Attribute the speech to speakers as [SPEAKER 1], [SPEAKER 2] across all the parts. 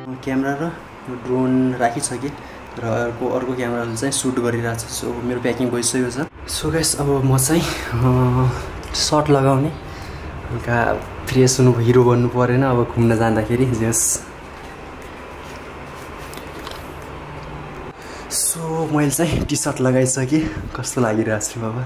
[SPEAKER 1] Camera र drone राखिसकेँ र अर्को क्यामेराले चाहिँ सुट गरिरहेको छ। सो मेरो प्याकिङ भइसकेको छ। सो गाइस अब म चाहिँ सर्ट लगाउने फ्रेस हुनु हिरो बन्नु परेन अब घुम्न जाँदाखेरि जस। सो मैले चाहिँ टी सर्ट लगाइसकेँ कस्तो लागिरहेको छ बाबा।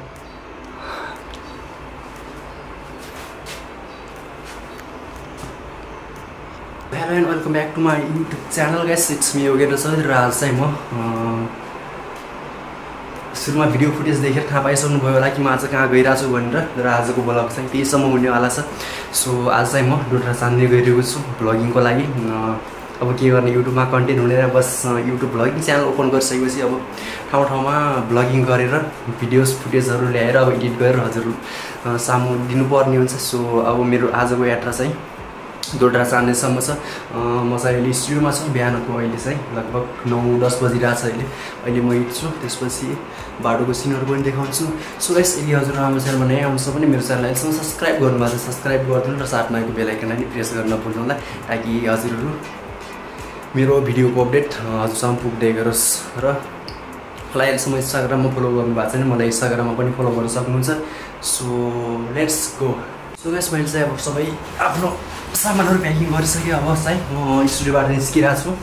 [SPEAKER 1] Hello and welcome back to my YouTube channel guys, it's me Yogendra Chaudhary. र आज चाहिँ म सुरुमा भिडियो फुटेज देखेर थाहा पाइसक्नुभयो होला कि म आज कहाँ गइरहेको छु भनेर। र आजको ब्लग चाहिँ त्यहीसम्म हुनेवाला छ। सो आज चाहिँ म डोडरा चाँदनी गइरहेको छु भ्लगिङको लागि। अब के गर्ने, युट्युबमा कन्टेन्ट हुँदैन, बस युट्युब भ्लगिङ च्यानल ओपन गरिसकेपछि अब ठाउँ ठाउँमा भ्लगिङ गरेर भिडियोज फुटेजहरू ल्याएर अब एडिट गरेर हजुर सामु दिनुपर्ने हुन्छ। सो अब मेरो आजको यात्रा चाहिँ डोडरा चाँदनीसम्म छ। म चाहिँ अहिले स्टुडियोमा छु। बिहानको अहिले चाहिँ लगभग 9-10 बजिरहेको छ। अहिले म हिँड्छु, त्यसपछि बाटोको सिनहरू पनि देखाउँछु। सो गाइस, यदि हजुर राम्रो च्यानलमा नयाँ आउनुहुन्छ भने मेरो च्यानललाई यसमा सब्सक्राइब गर्नुभएको छ, सब्सक्राइब गरिदिनु र साथमा आएको बेल आइकनलाई पनि प्रेस गर्न नभुल्नु होला, ताकि हजुरहरू मेरो भिडियोको अपडेट हजुरसम्म पुग्दै गरोस्। र मलाई अहिलेसम्म इन्स्टाग्राममा फलो गर्नुभएको छैन, मलाई इन्स्टाग्राममा पनि फलो गर्न सक्नुहुन्छ। So let's go. So guys, मैले चाहिँ अब सबै आफ्नो सामानहरू प्याकिङ गरिसकेँ। अब चाहिँ म स्टुडियोबाट निस्किरहेको छु।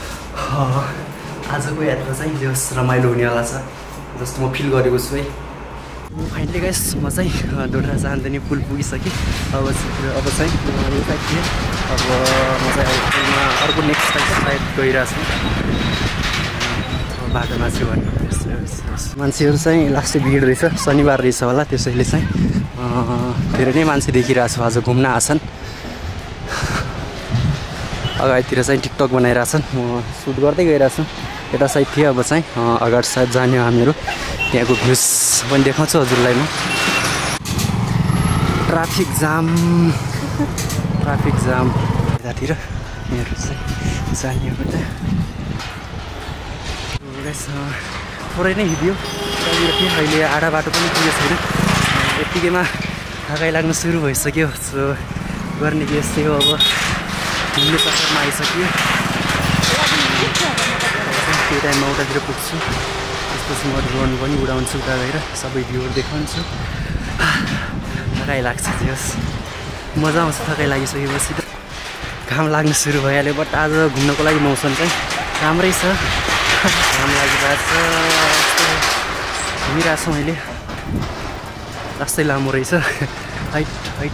[SPEAKER 1] आजको यात्रा चाहिँ जस रमाइलो हुनेवाला छ जस्तो म फिल गरेको छु है। फाइनली गाइस, म चाहिँ डोडरा चाँदनी पुल पुगिसकेँ। अब चाहिँ यो साइड थिएँ। अब म चाहिँ पुलमा अर्को नेक्स्ट साइड गइरहेको छु। बाटोमा छु भन्नु मान्छेहरू चाहिँ लास्टै भिड रहेछ, शनिबार रहेछ होला, त्यसैले चाहिँ धेरै नै मान्छे देखिरहेको छु आज घुम्न आछन्। अगाडितिर चाहिँ टिकटक बनाइरहेछन्, म सुट गर्दै गइरहेको छु। यता साइड थियो, अब चाहिँ अगाडि साइड जाने हामीहरू। त्यहाँको भ्युज पनि देखाउँछु हजुरलाई म। ट्राफिक जाम यतातिर मेरो चाहिँ जाने हो। थोरै नै हिँड्यो थिएँ, अहिले आधा बाटो पनि पुगेको छैन। यत्तिकैमा थकाइ लाग्न सुरु भइसक्यो। सो गर्ने के यस्तै हो, अब घुम्ने चक्करमा आइसक्यो। त्यो टाइममा उतातिर पुग्छु, त्यसपछि म ड्रोन पनि उडाउँछु, उता गएर सबै भ्यूहरू देखाउँछु। थकाइ लाग्छ, जस मजा आउँछ थकाइ लागिसकेपछि त। घाम लाग्न सुरु भइहाल्यो, बट आज घुम्नको लागि मौसम चाहिँ राम्रै छ। घाम लागिरहेको छ, घुमिरहेको छु मैले। रास्तै लामो रहेछ। हाइट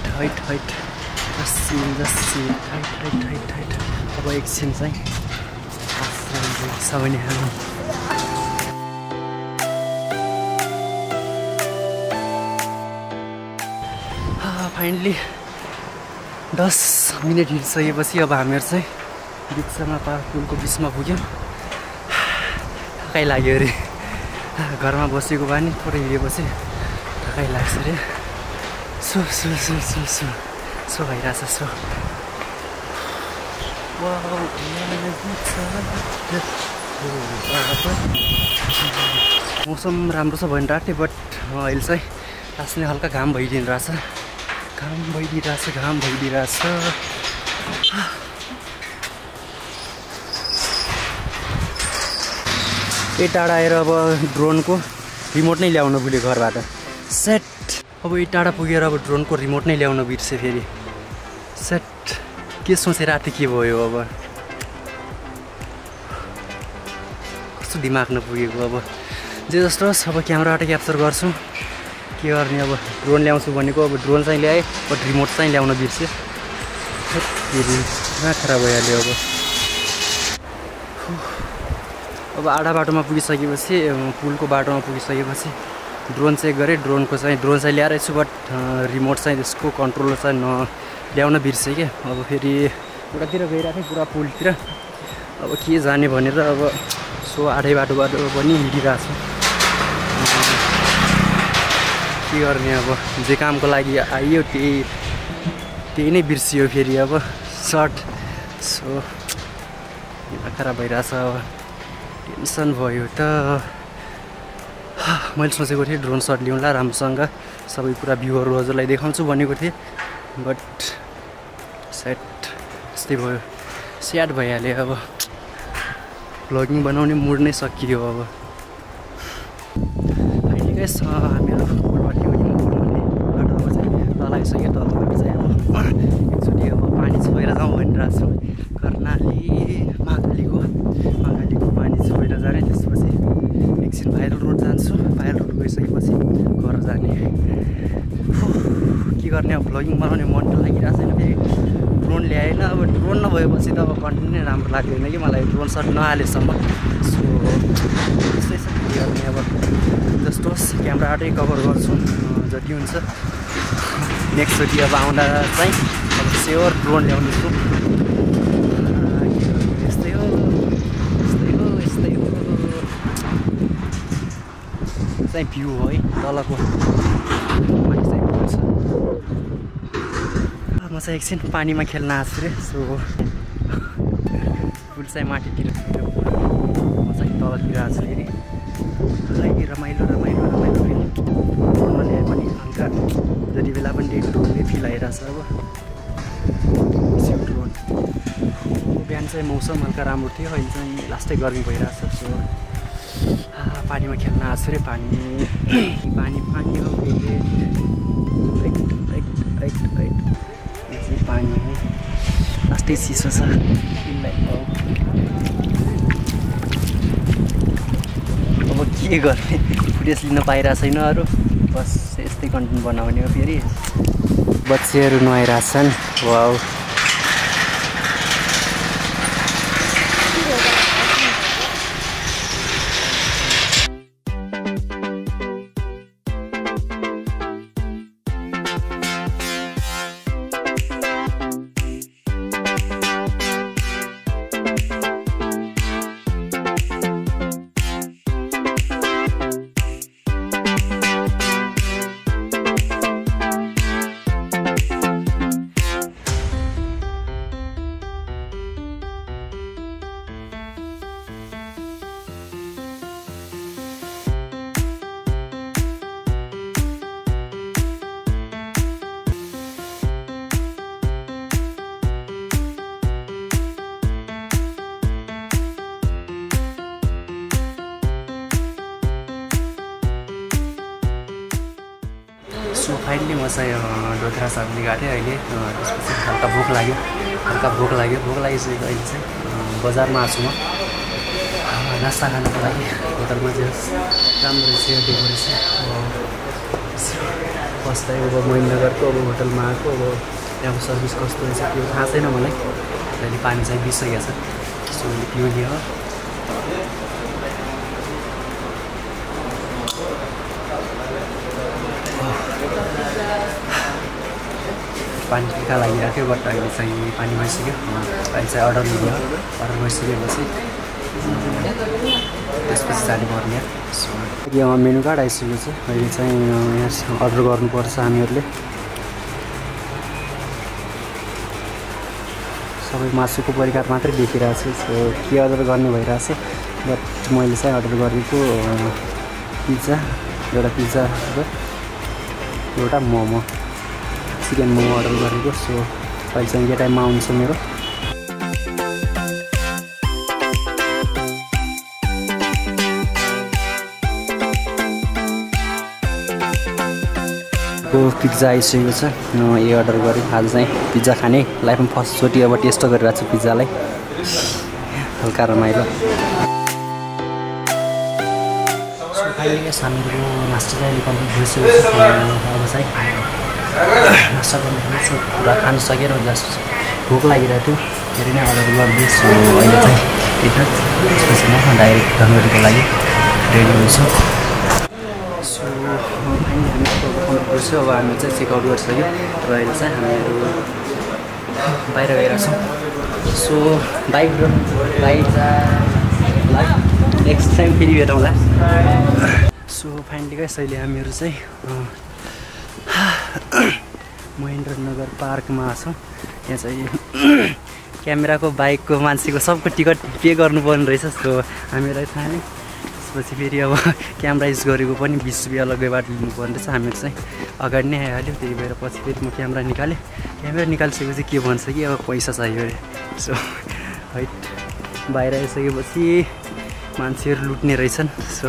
[SPEAKER 1] अब एकछिन चाहिँ सबै नै हाल्नु। फाइनली 10 मिनट हिँडिसकेपछि अब हामीहरू चाहिँ बिचमा पुलको बिचमा पुग्यौँ। थकाइ लाग्यो अरे, घरमा बसेको बानी थोरै हिँडेपछि थकाइ लाग्छ अरे। सो भइरहेछ। सो मौसम राम्रो छ भनिरहेको थिएँ, बट अहिले चाहिँ लास्टमा हल्का घाम भइदिइरहेछ। यही टाढा आएर अब ड्रोनको रिमोट नै ल्याउनु भुल्यो घरबाट। सेट अब यही टाढा पुगेर अब ड्रोनको रिमोट नै ल्याउन बिर्सेँ फेरि। सेट के सोचेर राति के भयो, अब कस्तो दिमाग नपुगेको। अब जे जस्तो होस्, अब क्यामेराबाट क्याप्चर गर्छु, के गर्ने। अब ड्रोन ल्याउँछु भनेको, अब ड्रोन चाहिँ ल्याएँ, बट रिमोट चाहिँ ल्याउन बिर्सेँ। कहाँ खराब भइहाल्यो। अब आधा बाटोमा पुगिसकेपछि, पुलको बाटोमा पुगिसकेपछि ड्रोन चेक गरेँ। ड्रोन चाहिँ ल्याएर छु, बट रिमोट चाहिँ त्यसको कन्ट्रोलर चाहिँ ल्याउन बिर्सेँ क्या। अब फेरि उतातिर गइरहेको थिएँ पुरा पुलतिर। अब के जाने भनेर अब सो आधै बाटोबाट पनि हिँडिरहेको छु। के गर्ने, अब जे कामको लागि आइयो त्यही नै बिर्सियो फेरि। अब सर्ट सो खराब भइरहेछ। अब टेन्सन भयो त। मैले सोचेको थिएँ ड्रोन सर्ट ल्याउँला, राम्रोसँग सबै पुरा भ्यूहरू हजुरलाई देखाउँछु भनेको थिएँ, बट सेट यस्तै भयो। स्याड भइहाल्यो अब भ्लगिङ बनाउने मुड नै सकियो अब अहिले गाइस हामीहरू पुलबाट योगिङ पुलमाले बाटोमा चाहिँ तल आइसक्यो तलबाट चाहिँ अब एकचोटि अब पानी छोएर जाउँ भनिरहेको छु कर्णाली महाकालीको पानी छोएर जाने त्यसपछि एकछिन भाइरल रोड जान्छु भाइरल रोड गइसकेपछि घर जाने के गर्ने अब भ्लगिङ बनाउने मन त लागिरहेको छैन फेरि ड्रोन ल्याएन अब ड्रोन नभएपछि त अब कन्टेन्ट नै राम्रो लाग्दैन कि मलाई ड्रोन सट नहालेसम्म सो त्यस्तै छ के गर्ने अब जस्तो होस् क्यामेराबाटै कभर गर्छु जति हुन्छ नेक्स्टचोटि अब आउँदा चाहिँ अब स्योर ड्रोन ल्याउँदैछु यस्तै हो चाहिँ भ्यू हो है तलको माथि चाहिँ पुग्छ म चाहिँ एकछिन पानीमा खेल्न आएको छु रे सो पुल चाहिँ माथितिर म चाहिँ तलतिर आएको छु फेरि रमाइलो फेरि ल्याए पनि हल्का जति बेला पनि ड्रोनले फिल आइरहेछ अब ड्रोन बिहान चाहिँ मौसम हल्का राम्रो थियो अहिले चाहिँ लास्टै गर्मी भइरहेछ सो पानीमा खेल्न आएको छु रे पानी हो पानी लास्टै चिसो छ अब के गर्ने फुटेज लिन पाइरहेको छैन अरू बस यस्तै कन्टेन्ट बनाउने हो फेरि बच्चीहरू नुहाइरहेछन् वाउ सो फाइनली म चाहिँ दोधरा चाँदनी गएको थिएँ अहिले त्यसपछि हल्का भोक लागिसकेको अहिले चाहिँ बजारमा आएको छु म नास्ता खानको लागि होटलमा चाहिँ राम्रो रहेछ डेकोरेसन बस्दै अब महेन्द्रगढको अब होटलमा आएको अब त्यहाँको सर्भिस कस्तो रहेछ त्यो थाहा छैन मलाई अहिले पानी चाहिँ बिसकेको छ सो पिउने हो पानी टिका लागिरहेको थियो बट अहिले चाहिँ पानी भइसक्यो अहिले चाहिँ अर्डर लिने हो अर्डर भइसकेपछि त्यसपछि जानु पर्ने सो यहाँ मेनु कार्ड आइसकेको छ अहिले चाहिँ यहाँ अर्डर गर्नुपर्छ हामीहरूले सबै मासुको परिकार मात्रै देखिरहेको छु सो के अर्डर गर्ने भइरहेछ बट मैले चाहिँ अर्डर गरेको पिज्जा एउटा मोमो चिकन मोमो अर्डर गरेको सो अहिले चाहिँ के टाइममा आउँछ मेरो पिज्जा आइसकेको छ यो अर्डर गरेँ आज चाहिँ पिज्जा खाने लाइफमा फर्स्टचोटि अब टेस्ट गरिरहेको छु पिज्जालाई हल्का रमाइलो हामीहरूको नास्ता चाहिँ अहिले कम्प्लिट भइसकेको छ अब चाहिँ नास्ता गर्नु पुरा खानु सकेर जस्ट भोक लागिरहेको थियो धेरै नै अर्डर गर्दैछु अहिले चाहिँ त्यसपछि म डाइरेक्ट धनगढीको लागि रेडी हुन्छु सो फाइनली हामी कम्प्लिट गर्छौँ अब हामी चाहिँ चेकआउट गरिसक्यो र अहिले चाहिँ हामीहरू बाहिर गइरहेछौँ सो बाइक नेक्स्ट टाइम फेरि भेटौँला सो फाइनली गाइस अहिले हामीहरू चाहिँ महेन्द्रनगर पार्कमा छौँ यहाँ चाहिँ क्यामेराको बाइकको मान्छेको सबको टिकट पे गर्नुपर्ने रहेछ सो हामीलाई थाहा नै त्यसपछि फेरि अब क्यामेरा युज गरेको पनि 20 रुपियाँ अलग्गैबाट लिनुपर्ने रहेछ हामीहरू चाहिँ अगाडि नै आइहाल्यो त्यही भएर पछि फेरि म क्यामेरा निकालेँ क्यामेरा निकालिसकेपछि के भन्छ कि अब पैसा चाहियो अरे सो हैट बाहिर आइसकेपछि मान्छेहरू लुट्ने रहेछन् सो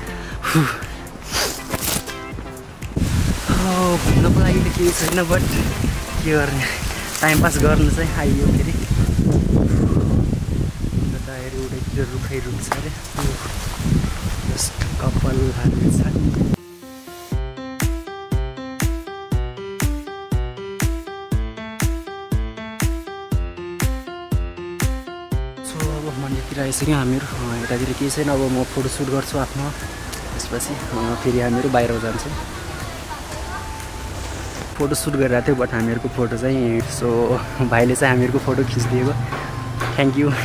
[SPEAKER 1] घुम्नको लागि त केही छैन बट के गर्ने टाइम पास गर्नु चाहिँ आइयो फेरि टायर एउटैतिर रुखै रुख छ अरे जस्ट कपालहरू छ मन्दिरतिर आइसक्यौँ हामीहरू यतातिर केही छैन अब म फोटोसुट गर्छु आफ्नो त्यसपछि फेरि हामीहरू बाहिर जान्छौँ फोटोसुट गरिरहेको थियो बट हामीहरूको फोटो चाहिँ सो भाइले चाहिँ हामीहरूको फोटो खिचिदिएको थ्याङ्क यू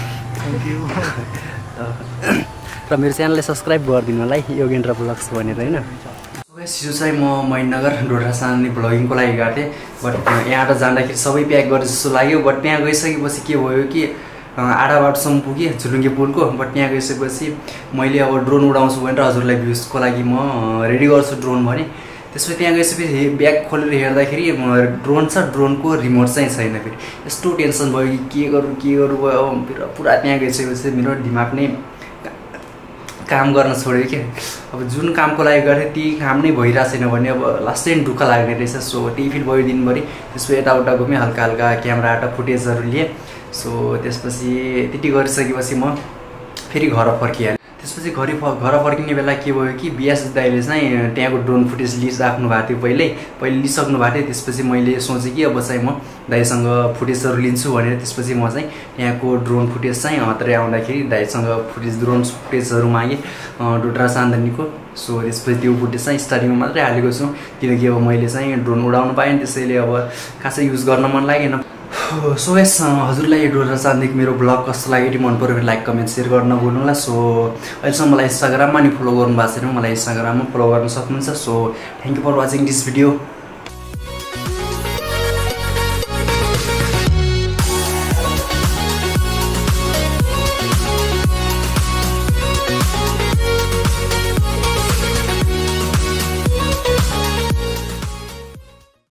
[SPEAKER 1] र मेरो च्यानललाई सब्सक्राइब गरिदिनु होला है योगेन्द्र ब्लग्स भनेर होइन हिजो चाहिँ म महेन्द्रनगर डोडरा चाँदनी भ्लगिङको लागि गएको थिएँ बट यहाँबाट जाँदाखेरि सबै प्याक गरे जस्तो लाग्यो बट त्यहाँ गइसकेपछि के भयो कि आधा बाटोसम्म पुगेँ झुलुङ्गे पुलको बट त्यहाँ गइसकेपछि मैले अब ड्रोन उडाउँछु भनेर हजुरलाई भ्युजको लागि म रेडी गर्छु ड्रोन भने त्यसपछि त्यहाँ गइसकेपछि ब्याग खोलेर हेर्दाखेरि ड्रोन छ ड्रोनको रिमोट चाहिँ छैन फेरि यस्तो टेन्सन भयो कि के गरौँ भयो पुरा त्यहाँ गइसकेपछि मेरो दिमाग नै काम गर्न छोड्यो क्या अब जुन कामको लागि गर्थेँ ती काम नै भइरहेको छैन भने अब लास्ट टाइम दुःख लाग्ने रहेछ सो त्यही फिल भयो दिनभरि त्यसपछि यताउता घुमेँ हल्का हल्का क्यामेराबाट फुटेजहरू लिएँ सो त्यसपछि त्यति गरिसकेपछि म फेरि घर फर्किहालेँ त्यसपछि घर फर्किने बेला के भयो कि बिएस दाइले चाहिँ त्यहाँको ड्रोन फुटेज लिइराख्नु भएको थियो पहिले लिइसक्नु भएको थियो त्यसपछि मैले सोचेँ कि अब चाहिँ म दाइसँग फुटेजहरू लिन्छु भनेर त्यसपछि म चाहिँ त्यहाँको ड्रोन फुटेज चाहिँ हत्रै आउँदाखेरि दाइसँग ड्रोन फुटेजहरू मागेँ डोडरा चाँदनीको सो त्यसपछि त्यो फुटेज चाहिँ स्टार्टिङमा मात्रै हालेको छु किनकि अब मैले चाहिँ ड्रोन उडाउनु पाएँ त्यसैले अब खासै युज गर्न मन लागेन सो यस हजुरलाई डोडरा चाँदनीको मेरो ब्लग कस्तो लाग्यो यदि मन पऱ्यो भने लाइक कमेन्ट सेयर गर्न नभुल्नुहोला सो अहिलेसम्म मलाई इन्स्टाग्राममा नि फलो गर्नु भएको छैन मलाई इन्स्टाग्राममा फलो गर्न सक्नुहुन्छ so thank you for watching this video